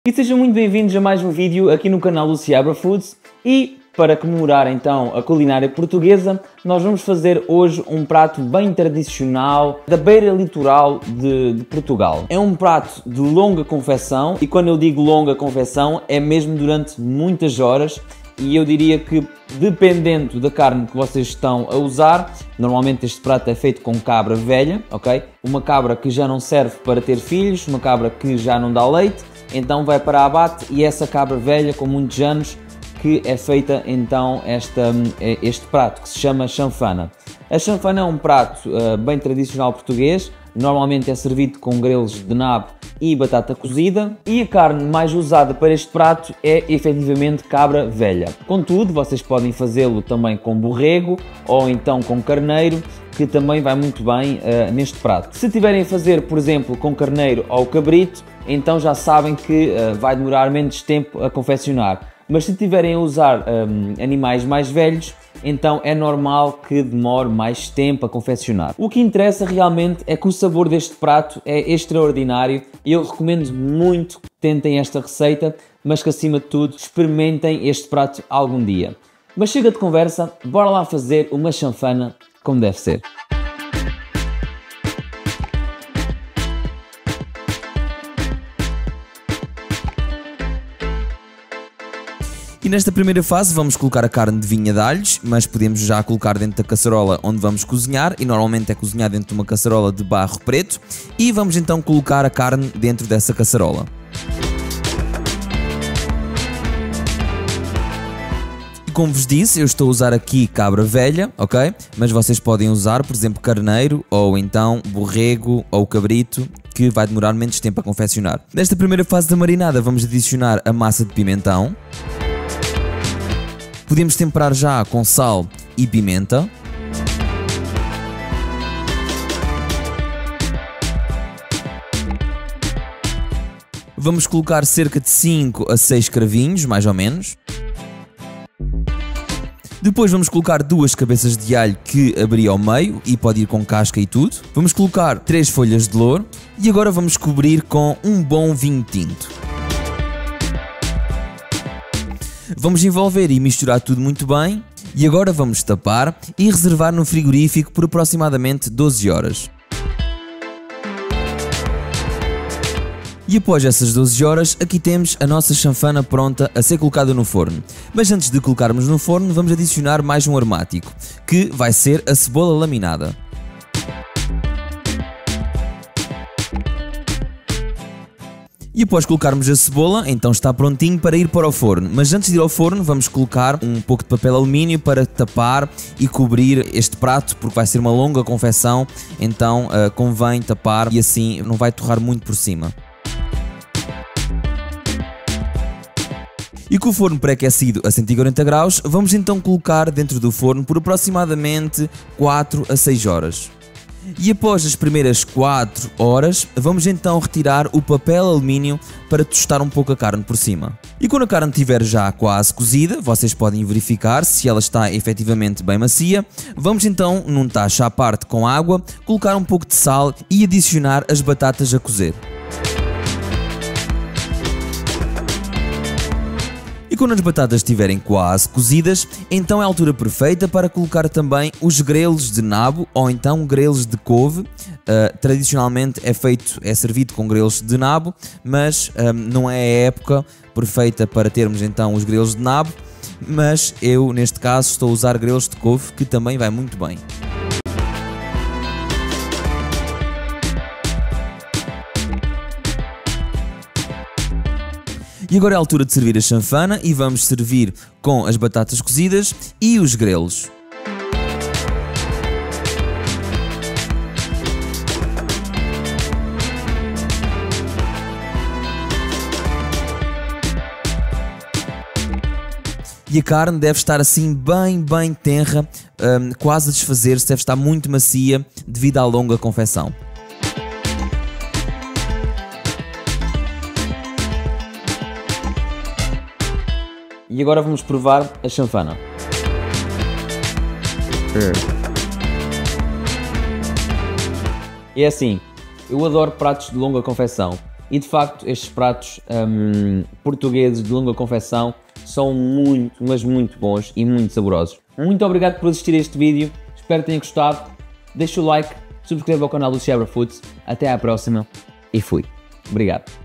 E sejam muito bem-vindos a mais um vídeo aqui no canal do Seabra Foods. E para comemorar então a culinária portuguesa, nós vamos fazer hoje um prato bem tradicional da beira litoral de Portugal. É um prato de longa confecção, e quando eu digo longa confecção é mesmo durante muitas horas, e eu diria que dependendo da carne que vocês estão a usar, normalmente este prato é feito com cabra velha, ok? Uma cabra que já não serve para ter filhos, uma cabra que já não dá leite, então vai para abate, e essa cabra velha com muitos anos que é feita então este prato que se chama chanfana. A chanfana é um prato bem tradicional português, normalmente é servido com grelos de nabo e batata cozida, e a carne mais usada para este prato é efetivamente cabra velha. Contudo, vocês podem fazê-lo também com borrego ou então com carneiro, que também vai muito bem neste prato. Se tiverem a fazer, por exemplo, com carneiro ou cabrito, então já sabem que vai demorar menos tempo a confeccionar. Mas se tiverem a usar animais mais velhos, então é normal que demore mais tempo a confeccionar. O que interessa realmente é que o sabor deste prato é extraordinário, e eu recomendo muito que tentem esta receita, mas que acima de tudo experimentem este prato algum dia. Mas chega de conversa, bora lá fazer uma chanfana como deve ser. E nesta primeira fase vamos colocar a carne de vinha de alhos, mas podemos já colocar dentro da caçarola onde vamos cozinhar, e normalmente é cozinhar dentro de uma caçarola de barro preto, e vamos então colocar a carne dentro dessa caçarola. E como vos disse, eu estou a usar aqui cabra velha, ok? Mas vocês podem usar, por exemplo, carneiro, ou então borrego ou cabrito, que vai demorar menos tempo a confeccionar. Nesta primeira fase da marinada vamos adicionar a massa de pimentão. Podemos temperar já com sal e pimenta. Vamos colocar cerca de 5 a 6 cravinhos, mais ou menos. Depois vamos colocar 2 cabeças de alho que abri ao meio, e pode ir com casca e tudo. Vamos colocar 3 folhas de louro, e agora vamos cobrir com um bom vinho tinto. Vamos envolver e misturar tudo muito bem, e agora vamos tapar e reservar no frigorífico por aproximadamente 12 horas. E após essas 12 horas, aqui temos a nossa chanfana pronta a ser colocada no forno. Mas antes de colocarmos no forno, vamos adicionar mais um aromático, que vai ser a cebola laminada. E após colocarmos a cebola, então está prontinho para ir para o forno. Mas antes de ir ao forno, vamos colocar um pouco de papel alumínio para tapar e cobrir este prato, porque vai ser uma longa confecção, então convém tapar, e assim não vai torrar muito por cima. E com o forno pré-aquecido a 140 graus, vamos então colocar dentro do forno por aproximadamente 4 a 6 horas. E após as primeiras 4 horas, vamos então retirar o papel alumínio para tostar um pouco a carne por cima. E quando a carne estiver já quase cozida, vocês podem verificar se ela está efetivamente bem macia. Vamos então, num tacho à parte com água, colocar um pouco de sal e adicionar as batatas a cozer. E quando as batatas estiverem quase cozidas, então é a altura perfeita para colocar também os grelos de nabo ou então grelos de couve. Tradicionalmente é servido com grelos de nabo, mas não é a época perfeita para termos então os grelos de nabo, mas eu neste caso estou a usar grelos de couve, que também vai muito bem. E agora é a altura de servir a chanfana, e vamos servir com as batatas cozidas e os grelos. E a carne deve estar assim bem tenra, quase a desfazer-se, deve estar muito macia devido à longa confecção. E agora vamos provar a chanfana. É assim, eu adoro pratos de longa confecção, e de facto estes pratos portugueses de longa confecção são muito, mas muito bons e muito saborosos. Muito obrigado por assistir a este vídeo, espero que tenha gostado, deixa o like, subscreva o canal do Seabra Foods, até à próxima e fui. Obrigado.